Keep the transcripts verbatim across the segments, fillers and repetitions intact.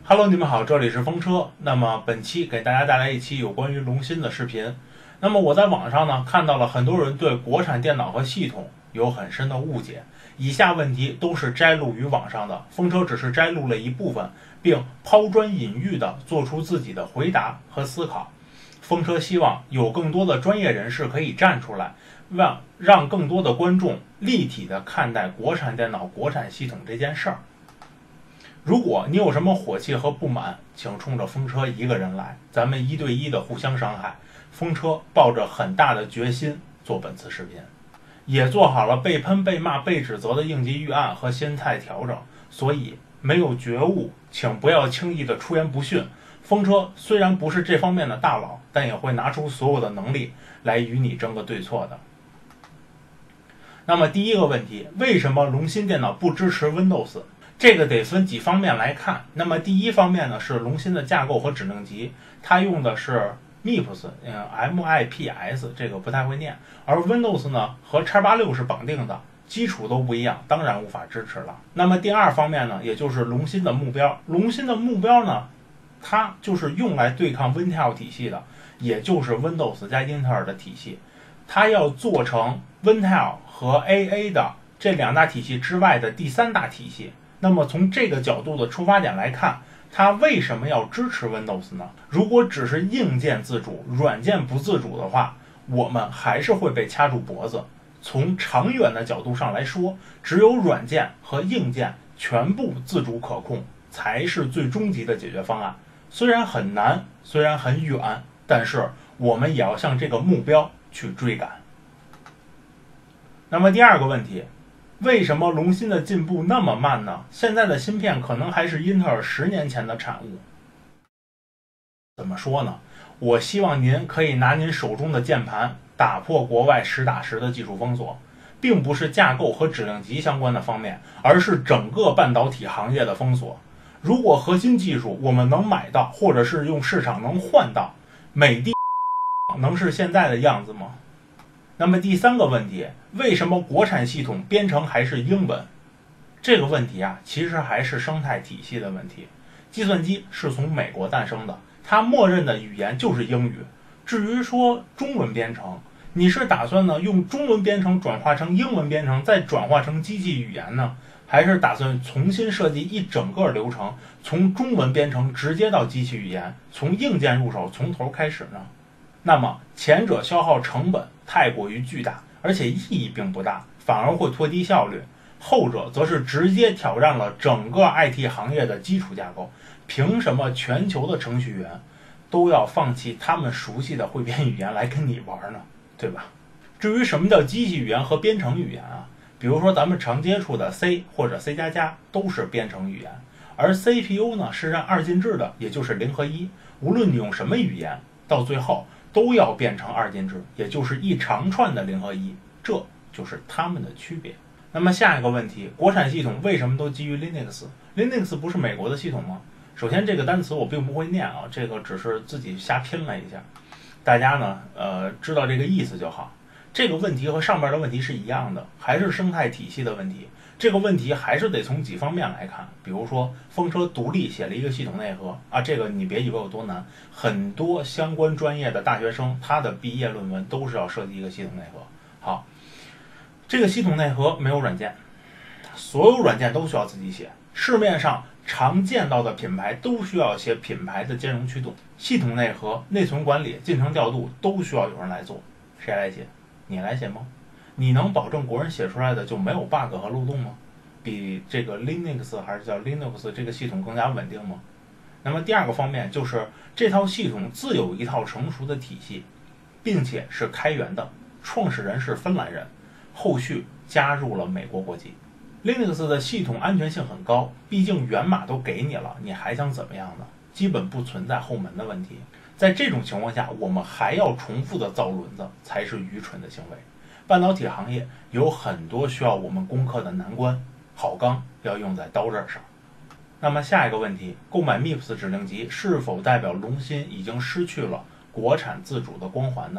Hello， 你们好，这里是风车。那么本期给大家带来一期有关于龙芯的视频。那么我在网上呢看到了很多人对国产电脑和系统有很深的误解，以下问题都是摘录于网上的，风车只是摘录了一部分，并抛砖引玉的做出自己的回答和思考。风车希望有更多的专业人士可以站出来，让让更多的观众立体的看待国产电脑、国产系统这件事儿。如果你有什么火气和不满，请冲着风车一个人来，咱们一对一的互相伤害。风车抱着很大的决心做本次视频，也做好了被喷、被骂、被指责的应急预案和心态调整，所以没有觉悟，请不要轻易的出言不逊。风车虽然不是这方面的大佬，但也会拿出所有的能力来与你争个对错的。那么第一个问题，为什么龙芯电脑不支持 Windows？这个得分几方面来看。那么第一方面呢，是龙芯的架构和指令集，它用的是 M I P S， 嗯 M I P S， 这个不太会念。而 Windows 呢和 X 八十六 是绑定的，基础都不一样，当然无法支持了。那么第二方面呢，也就是龙芯的目标，龙芯的目标呢，它就是用来对抗 Intel 体系的，也就是 Windows 加英特尔的体系，它要做成 Intel 和 A A 的这两大体系之外的第三大体系。那么从这个角度的出发点来看，它为什么要支持 Windows 呢？如果只是硬件自主，软件不自主的话，我们还是会被掐住脖子。从长远的角度上来说，只有软件和硬件全部自主可控，才是最终极的解决方案。虽然很难，虽然很远，但是我们也要向这个目标去追赶。那么第二个问题，为什么龙芯的进步那么慢呢？现在的芯片可能还是英特尔十年前的产物。怎么说呢？我希望您可以拿您手中的键盘打破国外实打实的技术封锁，并不是架构和指令集相关的方面，而是整个半导体行业的封锁。如果核心技术我们能买到，或者是用市场能换到，美的能是现在的样子吗？那么第三个问题，为什么国产系统编程还是英文？这个问题啊，其实还是生态体系的问题。计算机是从美国诞生的，它默认的语言就是英语。至于说中文编程，你是打算呢用中文编程转化成英文编程，再转化成机器语言呢，还是打算重新设计一整个流程，从中文编程直接到机器语言，从硬件入手，从头开始呢？那么前者消耗成本太过于巨大，而且意义并不大，反而会拖低效率。后者则是直接挑战了整个 I T 行业的基础架构。凭什么全球的程序员都要放弃他们熟悉的汇编语言来跟你玩呢？对吧？至于什么叫机器语言和编程语言啊，比如说咱们常接触的 C 或者 C 加加都是编程语言，而 C P U 呢是按二进制的，也就是零和一，无论你用什么语言，到最后都要变成二进制，也就是一长串的零和一，这就是它们的区别。那么下一个问题，国产系统为什么都基于 Linux？Linux 不是美国的系统吗？首先这个单词我并不会念啊，这个只是自己瞎拼了一下，大家呢呃知道这个意思就好。这个问题和上面的问题是一样的，还是生态体系的问题。这个问题还是得从几方面来看，比如说风车独立写了一个系统内核啊，这个你别以为有多难，很多相关专业的大学生他的毕业论文都是要设计一个系统内核。好，这个系统内核没有软件，所有软件都需要自己写，市面上常见到的品牌都需要写品牌的兼容驱动，系统内核、内存管理、进程调度都需要有人来做。谁来写？你来写吗？你能保证国人写出来的就没有 bug 和漏洞吗？比这个 Linux 还是叫 Linux 这个系统更加稳定吗？那么第二个方面就是这套系统自有一套成熟的体系，并且是开源的，创始人是芬兰人，后续加入了美国国籍。Linux 的系统安全性很高，毕竟源码都给你了，你还想怎么样呢？基本不存在后门的问题。在这种情况下，我们还要重复的造轮子，才是愚蠢的行为。半导体行业有很多需要我们攻克的难关，好钢要用在刀刃上。那么下一个问题，购买 M I P S 指令集是否代表龙芯已经失去了国产自主的光环呢？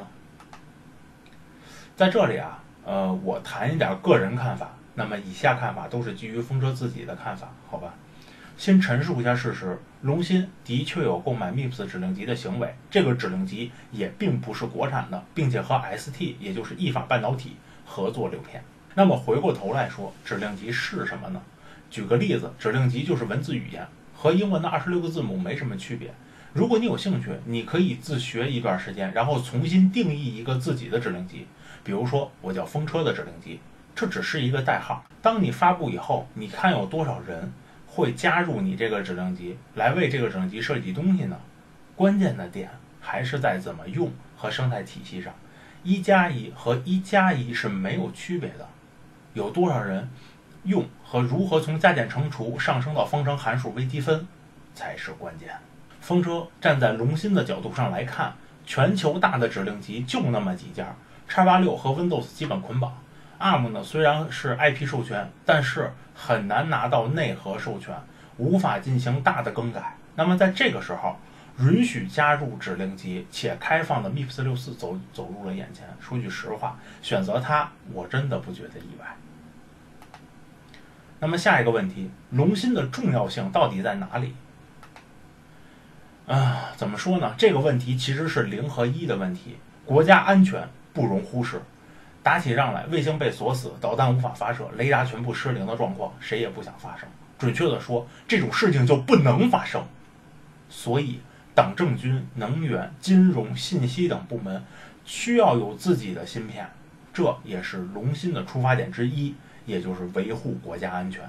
在这里啊，呃，我谈一点个人看法。那么以下看法都是基于风车自己的看法，好吧？ 先陈述一下事实，龙芯的确有购买 M I P S 指令集的行为，这个指令集也并不是国产的，并且和 S T 也就是意法半导体合作流片。那么回过头来说，指令集是什么呢？举个例子，指令集就是文字语言，和英文的二十六个字母没什么区别。如果你有兴趣，你可以自学一段时间，然后重新定义一个自己的指令集。比如说，我叫风车的指令集，这只是一个代号。当你发布以后，你看有多少人会加入你这个指令集，来为这个指令集设计东西呢？关键的点还是在怎么用和生态体系上。一加一和一加一是没有区别的，有多少人用和如何从加减乘除上升到方程函数微积分才是关键。风车站在龙芯的角度上来看，全球大的指令集就那么几家 ，X 八十六 和 Windows 基本捆绑。A R M 呢虽然是 I P 授权，但是很难拿到内核授权，无法进行大的更改。那么在这个时候，允许加入指令集且开放的 M I P S 六四 走走入了眼前。说句实话，选择它我真的不觉得意外。那么下一个问题，龙芯的重要性到底在哪里？啊，怎么说呢？这个问题其实是零和一的问题，国家安全不容忽视。打起仗来，卫星被锁死，导弹无法发射，雷达全部失灵的状况，谁也不想发生。准确的说，这种事情就不能发生。所以，党政军、能源、金融、信息等部门需要有自己的芯片，这也是龙芯的出发点之一，也就是维护国家安全。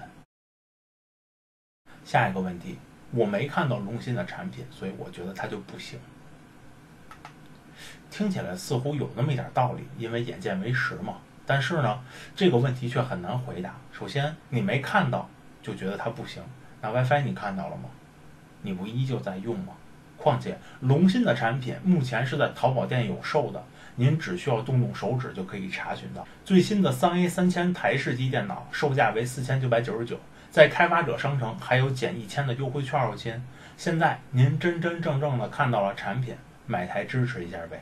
下一个问题，我没看到龙芯的产品，所以我觉得它就不行。听起来似乎有那么一点道理，因为眼见为实嘛。但是呢，这个问题却很难回答。首先，你没看到就觉得它不行，那 WiFi 你看到了吗？你不依旧在用吗？况且，龙芯的产品目前是在淘宝店有售的，您只需要动动手指就可以查询到。最新的三 A 三千台式机电脑售价为四千九百九十九，在开发者商城还有减一千的优惠券哦亲。现在您真真正正的看到了产品，买台支持一下呗。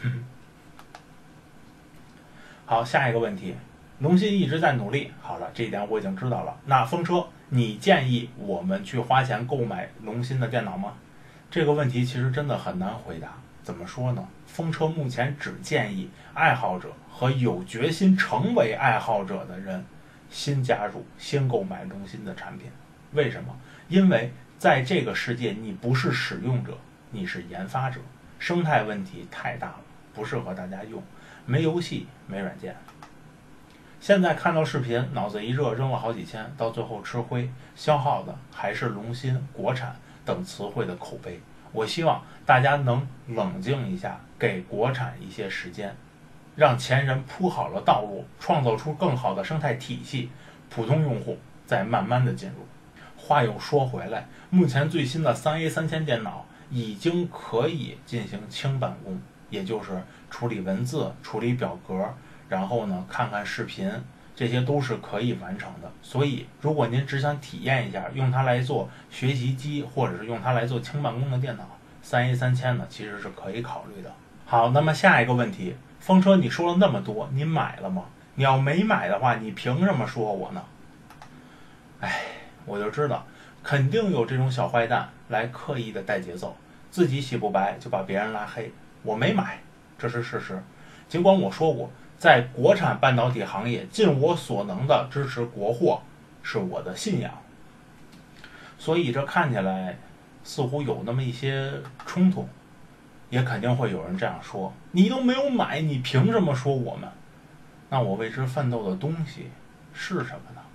好，下一个问题，龙芯一直在努力。好了，这一点我已经知道了。那风车，你建议我们去花钱购买龙芯的电脑吗？这个问题其实真的很难回答。怎么说呢？风车目前只建议爱好者和有决心成为爱好者的人先加入，先购买龙芯的产品。为什么？因为在这个世界，你不是使用者，你是研发者。生态问题太大了，不适合大家用，没游戏，没软件。现在看到视频，脑子一热扔了好几千，到最后吃灰，消耗的还是龙芯、国产等词汇的口碑。我希望大家能冷静一下，给国产一些时间，让前人铺好了道路，创造出更好的生态体系，普通用户再慢慢的进入。话又说回来，目前最新的三 A 三千电脑已经可以进行轻办公，也就是处理文字、处理表格，然后呢看看视频，这些都是可以完成的。所以如果您只想体验一下，用它来做学习机，或者是用它来做轻办公的电脑，三 A 三千呢其实是可以考虑的。好，那么下一个问题，风车你说了那么多，你买了吗？你要没买的话，你凭什么说我呢？哎，我就知道肯定有这种小坏蛋来刻意的带节奏，自己洗不白就把别人拉黑。我没买，这是事实。尽管我说过，在国产半导体行业尽我所能的支持国货是我的信仰，所以这看起来似乎有那么一些冲突，也肯定会有人这样说，你都没有买，你凭什么说我们？那我为之奋斗的东西是什么呢？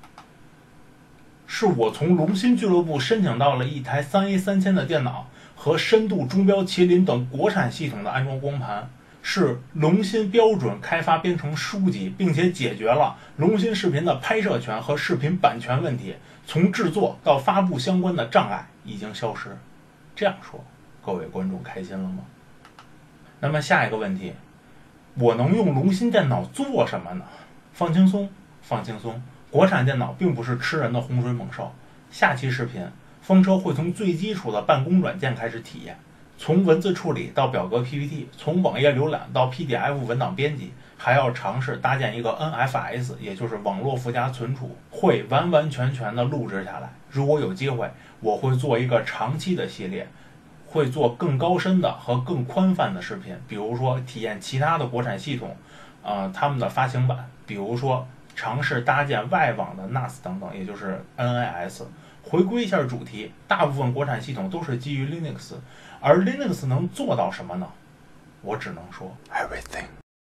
是我从龙芯俱乐部申请到了一台三 A 三千的电脑和深度、中标、麒麟等国产系统的安装光盘，是龙芯标准开发编程书籍，并且解决了龙芯视频的拍摄权和视频版权问题，从制作到发布相关的障碍已经消失。这样说，各位观众开心了吗？那么下一个问题，我能用龙芯电脑做什么呢？放轻松，放轻松。国产电脑并不是吃人的洪水猛兽。下期视频，风车会从最基础的办公软件开始体验， 从文字处理到表格 P P T， 从网页浏览到 P D F 文档编辑，还要尝试搭建一个 N F S， 也就是网络附加存储，会完完全全的录制下来。如果有机会，我会做一个长期的系列，会做更高深的和更宽泛的视频，比如说体验其他的国产系统，呃，他们的发行版，比如说尝试搭建外网的 N A S 等等，也就是 N A S。回归一下主题，大部分国产系统都是基于 Linux， 而 Linux 能做到什么呢？我只能说 everything。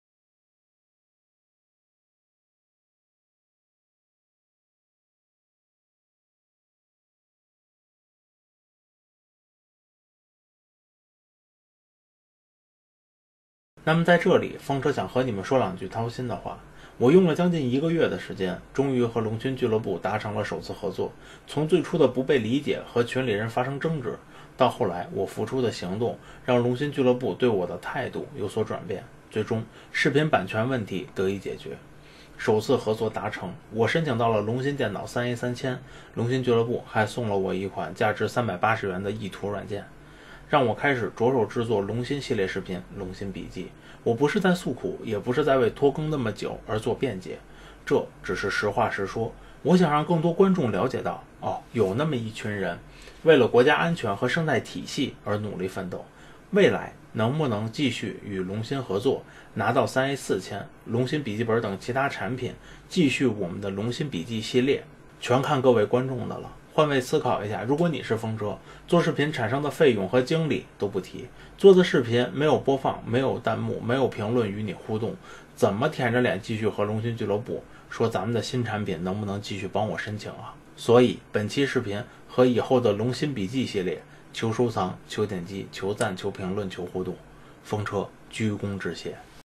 那么在这里，风车想和你们说两句掏心的话。我用了将近一个月的时间，终于和龙芯俱乐部达成了首次合作。从最初的不被理解和群里人发生争执，到后来我付出的行动，让龙芯俱乐部对我的态度有所转变，最终视频版权问题得以解决。首次合作达成，我申请到了龙芯电脑 三 A 三千，龙芯俱乐部还送了我一款价值三百八十元的意图软件，让我开始着手制作龙芯系列视频《龙芯笔记》。我不是在诉苦，也不是在为拖更那么久而做辩解，这只是实话实说。我想让更多观众了解到，哦，有那么一群人为了国家安全和生态体系而努力奋斗。未来能不能继续与龙芯合作，拿到 三 A 四千、龙芯笔记本等其他产品，继续我们的龙芯笔记系列，全看各位观众的了。换位思考一下，如果你是风车，做视频产生的费用和精力都不提，做的视频没有播放，没有弹幕，没有评论与你互动，怎么舔着脸继续和龙芯俱乐部说咱们的新产品能不能继续帮我申请啊？所以本期视频和以后的龙芯笔记系列，求收藏，求点击，求赞，求评论，求互动，风车鞠躬致谢。